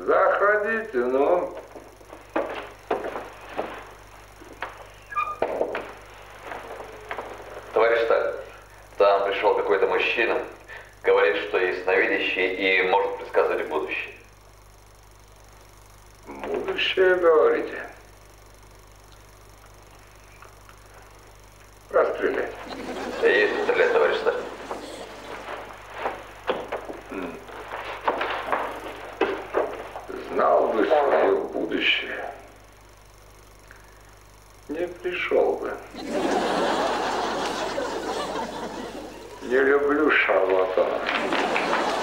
Заходите, ну. Товарищ Сталин, там пришел какой-то мужчина, говорит, что ясновидящий и может предсказывать будущее. Будущее, говорите? Расстрелять. Есть стрелять, товарищ Сталин. Знал бы свое будущее, не пришел бы. Не люблю шарлатанов.